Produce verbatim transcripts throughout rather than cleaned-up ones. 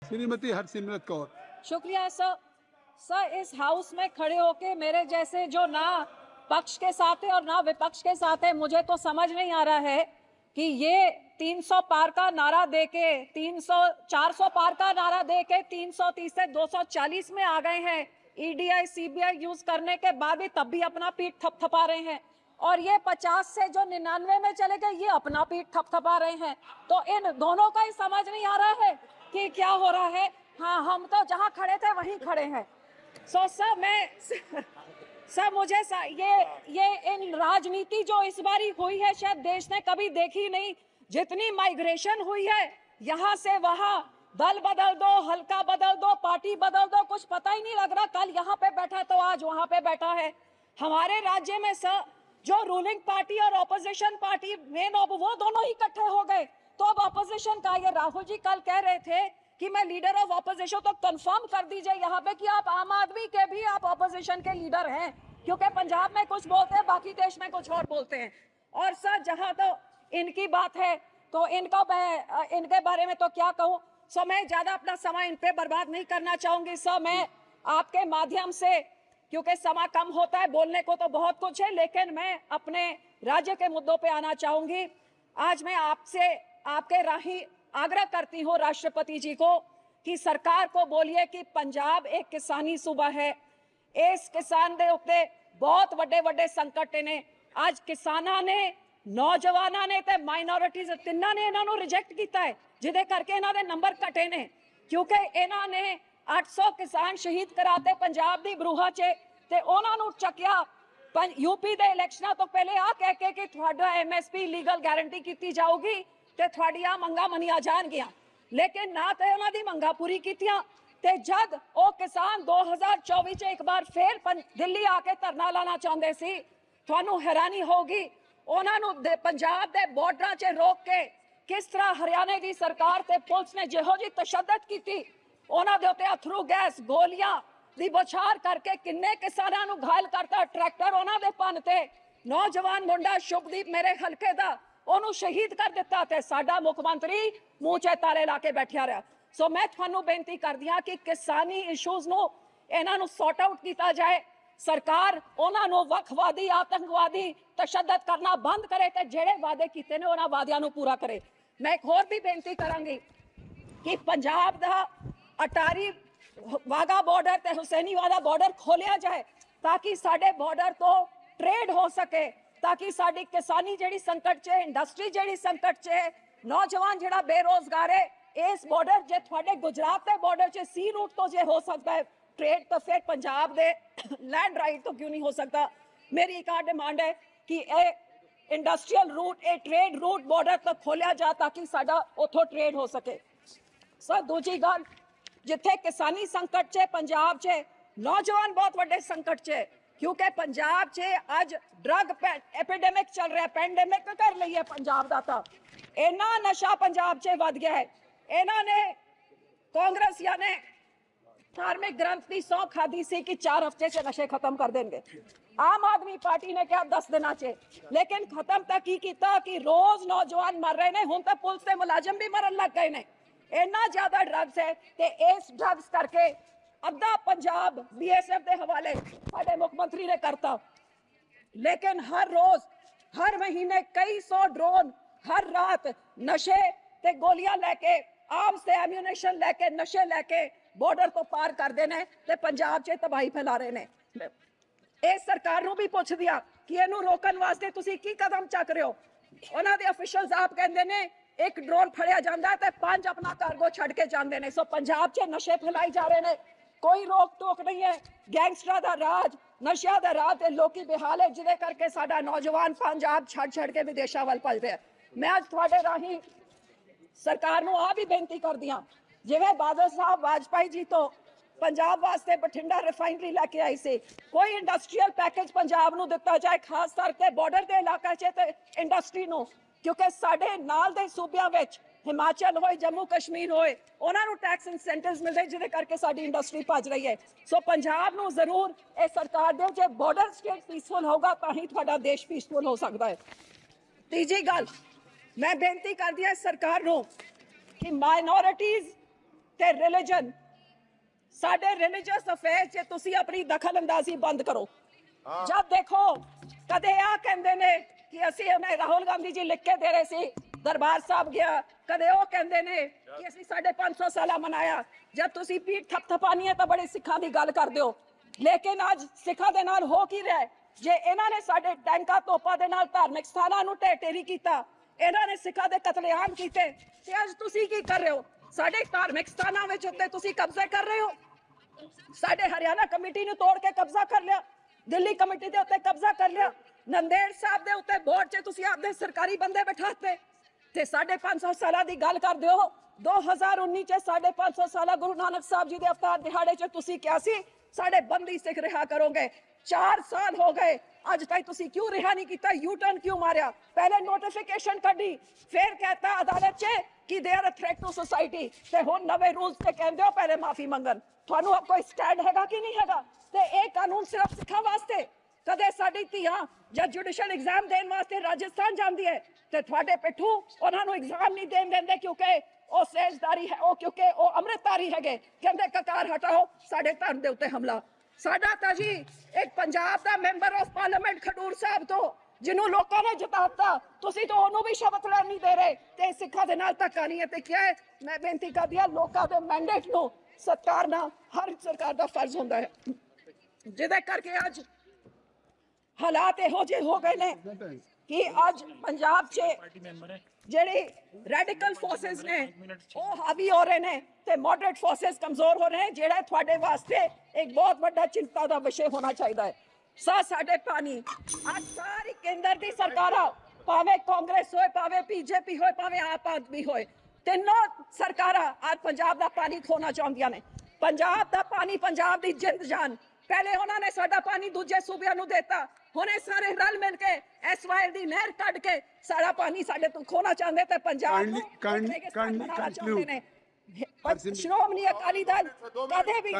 श्रीमती हरसिमरत कौर। शुक्रिया sir. Sir, इस house में खड़े होके मेरे जैसे जो ना पक्ष के साथ है और ना विपक्ष के साथ है, मुझे तो समझ नहीं आ रहा है कि ये तीन सौ पार का नारा देके तीन सौ चार सौ पार का नारा देके तीन सौ तीस से दो सौ चालीस में आ गए हैं। ईडीआई सीबीआई यूज करने के बाद भी तब भी अपना पीठ थपथपा रहे हैं, और ये पचास से जो निन्यानवे में चले गए ये अपना पीठ थपथपा रहे हैं। तो इन दोनों का ही समझ नहीं आ रहा है कि क्या हो रहा है। हाँ, हम तो जहाँ खड़े थे वहीं खड़े हैं। सो सर, मैं सर मुझे सर, ये ये इन राजनीति जो इस बारी हुई है शायद देश ने कभी देखी नहीं। जितनी माइग्रेशन हुई है यहाँ से वहाँ, दल बदल दो, हल्का बदल दो, पार्टी बदल दो, कुछ पता ही नहीं लग रहा। कल यहाँ पे बैठा तो आज वहाँ पे बैठा है। हमारे राज्य में सर जो रूलिंग पार्टी और ऑपोजिशन पार्टी मेन अब वो दोनों ही इकट्ठे हो गए, तो अब ऑपोजिशन का ये राहुल जी कल कह रहे थे कि मैं लीडर ऑफ ऑपोजिशन, तो कंफर्म कर दीजिए यहाँ पे कि आप आम आदमी के भी आप ऑपोजिशन के लीडर हैं, क्योंकि पंजाब में कुछ बोलते हैं, बाकी देश में कुछ और बोलते हैं। और सर, जहाँ तो इनकी बात है तो इनका मैं इनके बारे में तो क्या कहूँ। सो मैं ज्यादा अपना समय इन पे बर्बाद नहीं करना चाहूंगी। सर, मैं आपके माध्यम से, क्योंकि समय कम होता है, बोलने को तो बहुत कुछ है, लेकिन मैं अपने राज्य के मुद्दों पे आना चाहूंगी। आज मैं आपसे आपके राही आग्रह करती हूँ राष्ट्रपति जी को कि सरकार को बोलिए कि पंजाब एक किसानी सूबा है। इस किसान दे उत्ते बहुत वड्डे वड्डे संकट ने। आज किसानां ने, नौजवानां ने ते माइनॉरिटीज तिन्ना ने इन्हों रिजेक्ट किया है, जिदे करके इन्हों दे नंबर घटे ने, क्योंकि इन्होंने आठ सौ किसान शहीद कराते पंजाब दी बरूहा च, ते उन्हां नूं चकिया यूपी दे इलेक्शनां तो पहले आ कह के कि तुहाडा एमएसपी लीगल गारंटी की जाऊगी ते तुहाडियां मंगां मनिया जाणगियां, लेकिन ना ते उन्हां दी मंगां पूरी कीतियां। ते जद ओ किसान दो हज़ार चौबीस च एक बार फिर दिल्ली आके धरना लाना चाहते सी, तुहानूं हैरानी होगी उन्हां नूं पंजाब दे बॉर्डरां च रोक के किस तरह हरियाणे की सरकार ते पुलिस ने जिहो जी तशद्दद की, उन्हां दे उत्ते अथरू गैस गोलियां दी बौछार करके किन्ने किसानां नूं घायल करता। ट्रैक्टर उन्हां दे पन ते नौजवान मुंडा शुभदीप मेरे हलके दा ਉਹਨੂੰ शहीद कर दिता ते साडा मुख मंत्री मूंह च ताले ला के बैठा रहा। सो मैं ਤੁਹਾਨੂੰ बेनती करदी हां कि किसानी इशूज़ ਨੂੰ ਇਹਨਾਂ ਨੂੰ सॉर्ट आउट किया जाए। सरकार ਉਹਨਾਂ ਨੂੰ वखवादी आतंकवादी तशद्दद करना बंद करे ते ਜਿਹੜੇ वादे कीते ने ਉਹਨਾਂ वादियां ਨੂੰ पूरा करे। मैं एक होर भी बेनती करांगी कि पंजाब दा अटारी वाघा बॉर्डर ते हुसैनीवाला बॉर्डर खोलिया जाए ताकि साडे बॉर्डर तो ट्रेड हो सके, ताकि साडी किसानी जेड़ी संकट च, इंडस्ट्री जेड़ी संकट च, नौजवान जेड़ा बेरोजगार है, इस बॉर्डर जे थोड़े गुजरात के बॉर्डर च सी रूट तो जे हो सकता है ट्रेड, तो फिर पंजाब दे लैंड राइट तो क्यों नहीं हो सकता। मेरी एक डिमांड है कि ए इंडस्ट्रियल रूट, ए ट्रेड रूट बॉर्डर तक खोलिया जा ताकि साडा उथों ट्रेड हो सके। सर, दूजी गल, जिथे किसानी संकट च पंजाब च नौजवान बहुत बड़े संकट च, क्योंकि पंजाब च अज ड्रग एपिडेमिक चल रहा है, पेंडेमिक कर ली है पंजाब का। तो इन्ना नशा पंजाब च वध गया है। इन्होंने कांग्रेस याने धार्मिक ग्रंथ की सौ खाधी सी कि चार हफ्ते से नशे खत्म कर देंगे। आम आदमी पार्टी ने क्या दस दिना च, लेकिन खत्म तक की किया कि रोज नौजवान मर रहे हैं। हुण तो पुलिस के मुलाजम भी मरन लग गए हैं। इन्ना ज्यादा ड्रग्स है ते इस ड्रग्स करके अद्धा पंजाब बीएसएफ के हवाले साडे मुख्यमंत्री ने करता। लेकिन हर रोज, हर महीने कई सौ ड्रोन हर रात नशे ते गोलियां लेके, आर्म्स ते एम्यूनेशन लेके, नशे लेके बॉर्डर तो पार कर देने ते पंजाब च तबाही फैला रहे ने। इस सरकार नूं भी पुछ दिया कि इहनूं रोकण वास्ते तुसीं की कदम चक रहे हो। उन्हां दे ऑफिशियल्स आप कहंदे ने एक ड्रोन फड़िया जांदा है ते पांच अपना कार्गो छड़ के जांदे ने। सो पंजाब च नशे फैलाई जा रहे ने, कोई रोक टोक नहीं है। गैंगस्टर दा राज, नशा दा राज ते लोकी बेहाल है, जिदे करके साडा नौजवान पंजाब छड़ छड़ के विदेशों वाल भज रहा है। मैं अज तुहाडे राही सरकार नूं आ भी बेनती करदी हां, जिवें बादल साहब वाजपेयी जी तो पंजाब वास्ते बठिंडा रिफाइनरी लैके आई सी, कोई इंडस्ट्रीयल पैकेज पंजाब नूं दिता जाए, खास करके बॉर्डर के इलाके च ते इंडस्ट्री नूं, क्योंकि साडे नाल दे सूबियां विच हिमाचल होए, जम्मू कश्मीर होए, उन्होंने टैक्स इंसेंटिव्स मिलते जिदे करके साडी इंडस्ट्री भज रही है। सो पंजाब नूं जरूर ए सरकार दे, जे बॉर्डर स्टेट पीसफुल होगा तां ही तुहाडा देश पीसफुल हो सकता है। तीजी गल मैं बेनती करदी हां सरकार नूं कि माइनॉरिटीज ਤੇ ਰਿਲੀਜਨ ਸਾਡੇ ਰਿਲੀਜੀਅਸ ਅਫੇਅਰਸ 'ਚ ਤੁਸੀਂ ਆਪਣੀ ਦਖਲਅੰਦਾਜ਼ੀ ਬੰਦ ਕਰੋ। ਜਦ ਦੇਖੋ ਕਦੇ ਆ ਕਹਿੰਦੇ ਨੇ ਕਿ ਅਸੀਂ ਉਹਨੇ ਰਾਹੁਲ ਗਾਂਧੀ ਜੀ ਲਿਖ ਕੇ ਦੇ ਰਹੇ ਸੀ ਦਰਬਾਰ ਸਾਹਿਬ ਗਿਆ, ਕਦੇ ਉਹ ਕਹਿੰਦੇ ਨੇ ਕਿ ਅਸੀਂ ਸਾਢੇ ਪੰਜ ਸੌ ਸਾਲਾ ਮਨਾਇਆ। ਜਦ ਤੁਸੀਂ ਪੀਠ ਥਪਥਪਾਣੀ ਹੈ ਤਾਂ ਬੜੇ ਸਿੱਖਾਂ ਦੀ ਗੱਲ ਕਰਦੇ ਹੋ, ਲੇਕਿਨ ਅੱਜ ਸਿੱਖਾਂ ਦੇ ਨਾਲ ਹੋ ਕੀ ਰਿਹਾ? ਜੇ ਇਹਨਾਂ ਨੇ ਸਾਡੇ ਟੈਂਕਾਂ ਤੋਪਾਂ ਦੇ ਨਾਲ ਧਾਰਮਿਕ ਸਥਾਨਾਂ ਨੂੰ ਢਹਿ ਢੇਰੀ ਕੀਤਾ, ਇਹਨਾਂ ਨੇ ਸਿੱਖਾਂ ਦੇ ਕਤਲੇਆਮ ਕੀਤੇ, ਤੇ ਅੱਜ ਤੁਸੀਂ ਕੀ ਕਰ ਰਹੇ ਹੋ? ਸਾਡੇ ਧਾਰਮਿਕ ਸਥਾਨਾਂ ਵਿੱਚ ਉੱਤੇ ਤੁਸੀਂ ਕਬਜ਼ੇ ਕਰ ਰਹੇ ਹੋ। ਸਾਡੇ ਹਰਿਆਣਾ ਕਮੇਟੀ ਨੂੰ ਤੋੜ ਕੇ ਕਬਜ਼ਾ ਕਰ ਲਿਆ, ਦਿੱਲੀ ਕਮੇਟੀ ਦੇ ਉੱਤੇ ਕਬਜ਼ਾ ਕਰ ਲਿਆ, ਨੰਦੇੜ ਸਾਹਿਬ ਦੇ ਉੱਤੇ ਬੋਰਡ 'ਚ ਤੁਸੀਂ ਆਪਦੇ ਸਰਕਾਰੀ ਬੰਦੇ ਬਿਠਾਤੇ, ਤੇ ਸਾਢੇ ਪੰਜ ਸੌ ਸਾਲਾਂ ਦੀ ਗੱਲ ਕਰਦੇ ਹੋ। ਦੋ ਹਜ਼ਾਰ ਉੱਨੀ 'ਚ ਸਾਢੇ ਪੰਜ ਸੌ ਸਾਲਾ ਗੁਰੂ ਨਾਨਕ ਸਾਹਿਬ ਜੀ ਦੇ ਅਵਤਾਰ ਦਿਹਾੜੇ 'ਚ ਤੁਸੀਂ ਕਿਹਾ ਸੀ ਸਾਡੇ ਬੰਦੀ ਸਿੱਖ ਰਿਹਾ ਕਰੋਗੇ। ਚਾਰ ਸਾਲ ਹੋ ਗਏ, ਅੱਜ ਤੱਕ ਤੁਸੀਂ ਕਿਉਂ ਰਿਹਾ ਨਹੀਂ ਕੀਤਾ? ਯੂ ਟਰਨ ਕਿਉਂ ਮਾਰਿਆ? ਪਹਿਲੇ ਨੋਟੀਫਿਕੇਸ਼ਨ ਕੱਢੀ, ਫਿਰ कहता ਅਦਾਲਤ 'ਚ ਕਿ they are a threat to society, ਤੇ ਹੁਣ ਨਵੇਂ ਰੂਲਸ ਤੇ ਕਹਿੰਦੇ ਹੋ ਪਹਿਲੇ ਮਾਫੀ ਮੰਗਣ। ਤੁਹਾਨੂੰ ਕੋਈ ਸਟੈਂਡ ਹੈਗਾ ਕਿ ਨਹੀਂ ਹੈਗਾ? ਤੇ ਇਹ ਕਾਨੂੰਨ ਸਿਰਫ ਸਿੱਖਾਂ ਵਾਸਤੇ। ਕਦੇ ਸਾਡੀ ਧੀਆਂ ਜਦ ਜੁਡੀਸ਼ੀਅਲ ਐਗਜ਼ਾਮ ਦੇਣ ਵਾਸਤੇ ਰਾਜਸਥਾਨ ਜਾਂਦੀ ਹੈ ਤੇ ਤੁਹਾਡੇ ਪਿੱਠੂ ਉਹਨਾਂ ਨੂੰ ਐਗਜ਼ਾਮ ਨਹੀਂ ਦੇਣ ਦਿੰਦੇ ਕਿਉਂਕਿ ਉਹ ਸੇਜਦਾਰੀ ਹੈ, ਉਹ ਕਿਉਂਕਿ ਉਹ ਅੰਮ੍ਰਿਤਧਾਰੀ ਹੈਗੇ। ਕਹਿੰਦੇ ਕਕਾਰ ਹਟਾਓ, ਸਾਡੇ ਧਰਮ ਦੇ ਉੱਤੇ ਹਮਲਾ। ਸਾਡਾ ਤਾਂ ਜੀ ਇੱਕ ਪੰਜਾਬ ਦਾ member of parliament Khadoor Sahib ਤੋਂ ਜਿਹਨੂੰ ਲੋਕਾਂ ਨੇ ਜਿਤਾਤਾ, ਤੁਸੀਂ ਤਾਂ ਉਹਨੂੰ ਵੀ ਸ਼ਬਦ ਲੈਣ ਨਹੀਂ ਦੇ ਰਹੇ, ਤੇ ਸਿੱਖਾਂ ਦੇ ਨਾਲ ਧੱਕਾ ਨਹੀਂ ਹੈ। ਤੇ ਕਿਹਾ ਮੈਂ ਬੇਨਤੀ ਕਰਦੀ ਹਾਂ, ਲੋਕਾਂ ਦੇ ਮੈਂਡੇਟ ਨੂੰ ਸਤਿਕਾਰਨਾ ਹਰ ਸਰਕਾਰ ਦਾ ਫਰਜ਼ ਹੁੰਦਾ ਹੈ, ਜਿਹਦੇ ਕਰਕੇ ਅੱਜ ਹਾਲਾਤ ਇਹੋ ਜਿਹੇ ਹੋ ਗਏ ਨੇ ਕਿ ਅੱਜ ਪੰਜਾਬ 'ਚ ਜਿਹੜੇ ਰੈਡੀਕਲ ਫੋਰਸਸ ਨੇ ਉਹ ਹਾਵੀ ਹੋ ਰਹੇ ਨੇ ਤੇ ਮੋਡਰੇਟ ਫੋਰਸਸ ਕਮਜ਼ੋਰ ਹੋ ਰਹੇ ਨੇ, ਜਿਹੜਾ ਤੁਹਾਡੇ ਵਾਸਤੇ ਇੱਕ ਬਹੁਤ ਵੱਡਾ ਚਿੰਤਾ ਦਾ ਵਿਸ਼ੇ ਹੋਣਾ ਚਾਹੀਦਾ ਹੈ। ਸਾ ਸਾਡੇ ਪਾਣੀ ਅੱਜ ਸਾਰੀ ਕੇਂਦਰ ਦੀ ਸਰਕਾਰਾਂ, ਭਾਵੇਂ ਕਾਂਗਰਸ ਹੋਏ, ਭਾਵੇਂ ਬੀਜੇਪੀ ਹੋਏ, ਭਾਵੇਂ ਆਪ ਆਦਮੀ ਹੋਏ, ਤਿੰਨੋਂ ਸਰਕਾਰਾਂ ਅੱਜ ਪੰਜਾਬ ਦਾ ਪਾਣੀ ਖੋਣਾ ਚਾਹੁੰਦੀਆਂ ਨੇ। ਪੰਜਾਬ ਦਾ ਪਾਣੀ ਪੰਜਾਬ ਦੀ ਜਿੰਦ ਜਾਨ। ਪਹਿਲੇ ਉਹਨਾਂ ਨੇ ਸਾਡਾ ਪਾਣੀ ਦੂਜੇ ਸੂਬਿਆਂ ਨੂੰ ਦਿੱਤਾ, ਹੁਣ ਇਹ ਸਾਰੇ ਰਲ ਮਿਲ ਕੇ ਐਸ ਵਾਈ ਐਲ ਦੀ ਨਹਿਰ ਕੱਢ ਕੇ ਸਾਡਾ ਪਾਣੀ ਸਾਡੇ ਤੋਂ ਖੋਣਾ ਚਾਹੁੰਦੇ ਤੇ ਪੰਜਾਬ ਨੂੰ ਬਣਾਉਣਾ ਚਾਹੁੰਦੇ ਨੇ। ਸ਼੍ਰੋਮਣੀ ਅਕਾਲੀ ਦਲ ਕਦੇ ਵੀ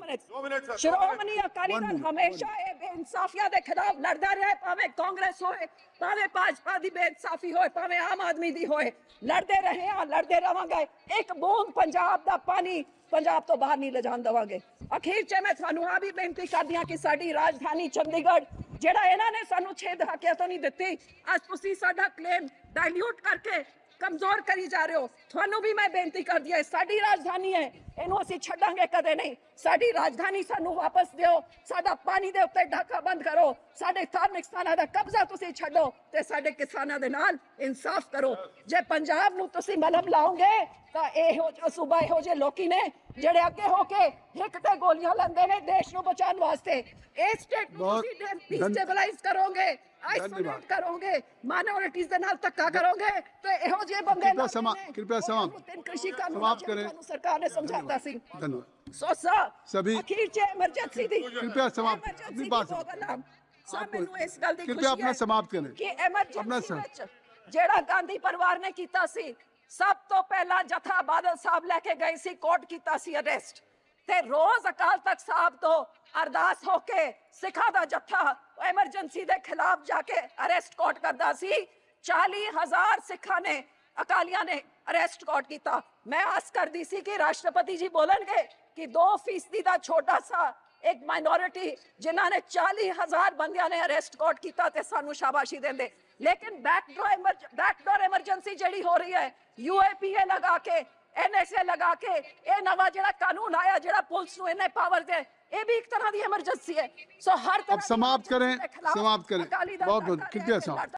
ਸ਼੍ਰੋਮਣੀ ਅਕਾਲੀ ਦਲ ਹਮੇਸ਼ਾ ਇਹ ਬੇਇਨਸਾਫੀਆਂ ਦੇ ਖਿਲਾਫ ਲੜਦਾ ਰਿਹਾ, ਭਾਵੇਂ ਕਾਂਗਰਸ ਹੋਏ, ਭਾਵੇਂ ਭਾਜਪਾ ਦੀ ਬੇਇਨਸਾਫੀ ਹੋਏ, ਭਾਵੇਂ ਆਮ ਆਦਮੀ ਦੀ ਹੋਏ, ਲੜਦੇ ਰਹੇ ਹਾਂ, ਲੜਦੇ ਰਵਾਂਗੇ। ਇੱਕ ਬੂੰਦ ਪੰਜਾਬ ਦਾ ਪਾਣੀ ਪੰਜਾਬ ਤੋਂ ਬਾਹਰ ਨਹੀਂ ਲਿਜਾਣ ਦੇਵਾਂਗੇ। ਅਖੀਰ 'ਚ ਮੈਂ ਤੁਹਾਨੂੰ ਆ ਵੀ ਬੇਨਤੀ ਕਰਦੀ ਹਾਂ ਕਿ ਸਾਡੀ ਰਾਜਧਾਨੀ ਚੰਡੀਗੜ੍ਹ ਜਿਹੜਾ ਇਹਨਾਂ ਨੇ ਸਾਨੂੰ ਛੇ ਦਹਾਕਿਆਂ ਤੋਂ ਨਹੀਂ ਦਿੱਤੀ, ਅੱਜ ਤੁਸੀਂ ਸਾਡਾ ਕਲੇਮ ਡਾਇਲਿਊਟ ਕਰਕੇ ਕਮਜ਼ੋਰ ਕਰੀ ਜਾ ਰਹੇ ਹੋ। ਤੁਹਾਨੂੰ ਵੀ ਮੈਂ ਬੇਨਤੀ ਕਰਦੀ ਹਾਂ, ਸਾਡੀ ਰਾਜਧਾਨੀ ਹੈ, ਇਹਨੂੰ ਅਸੀਂ ਛੱਡਾਂਗੇ ਕਦੇ ਨਹੀਂ। ਸਾਡੀ ਰਾਜਧਾਨੀ ਸਾਨੂੰ ਵਾਪਸ ਦਿਓ, ਸਾਡਾ ਪਾਣੀ ਦੇ ਉੱਤੇ ਢਾਕਾ ਬੰਦ ਕਰੋ, ਸਾਡੇ ਧਾਰਮਿਕ ਸਥਾਨਾਂ ਦਾ ਕਬਜ਼ਾ ਤੁਸੀਂ ਛੱਡੋ ਤੇ ਸਾਡੇ ਕਿਸਾਨਾਂ ਦੇ ਨਾਲ ਇਨਸਾਫ ਕਰੋ। ਜੇ ਪੰਜਾਬ ਨੂੰ ਤੁਸੀਂ ਮਲਮ ਲਾਓਗੇ ਤਾਂ ਇਹੋ ਜਿਹਾ ਸੂਬਾ, ਇਹੋ ਜਿਹੇ ਲੋਕੀ ਨੇ ਜਿਹੜੇ ਅੱਗੇ ਹੋ ਕੇ ਹਿੱਕ ਤੇ ਗੋਲੀਆਂ ਲੈਂਦੇ ਨੇ ਦੇਸ਼ ਨੂੰ ਬਚਾਉਣ ਵਾਸਤੇ। ਇਹ ਸਟੇਟ ਨੂੰ ਤੁਸੀਂ ਡਿਸਟੇਬਲਾਈਜ਼ ਕਰੋਗੇ, ਆਈਸੋਲੇਟ ਕਰੋਗੇ, ਮਾਈਨੋਰਿਟੀਜ਼ ਦੇ ਨਾਲ ਧੱਕਾ ਕਰੋਗੇ ਤੇ ਇਹੋ ਜਿਹੇ ਬੰਦੇ कृपया समाप्त कृपया समाप्त कृषि कानून समाप्त करें। सरकार ने समझाता सी। धन्यवाद। सो सर सभी अखीर च इमरजेंसी दी कृपया समाप्त अपनी बात सर मैनू इस गल दी कृपया अपना समाप्त करें कि इमरजेंसी विच जेड़ा गांधी परिवार ने कीता सी, सब तो पहला जथा बादल साहब लेके गए सी, कोर्ट कीता सी अरेस्ट, ते रोज अकाल तख्त साहब तो अरदास होके सिखा दा जथा एमरजेंसी दे खिलाफ जाके अरेस्ट कोर्ट करदा सी। चाली हजार सिखा ने अकालियां ने अरेस्ट कोर्ट किया। मैं आस करती सी कि राष्ट्रपति जी बोलेंगे कि दो फीसदी का छोटा सा एक माइनॉरिटी जिन्होंने चाली हजार बंदियां ने अरेस्ट कोर्ट किया ते सानू शाबाशी देंदे, लेकिन बैकडोर बैकडोर एमरजेंसी जड़ी हो रही है, यूएपीए लगा के, एनएसए लगा के, ये नवा जेड़ा कानून आया जेड़ा पुलिस नूं इन्ने पावर दे, ये भी एक तरह की एमरजेंसी है। सो हर तरह अब समाप्त करें, समाप्त करें। बहुत बहुत कृपया समाप्त।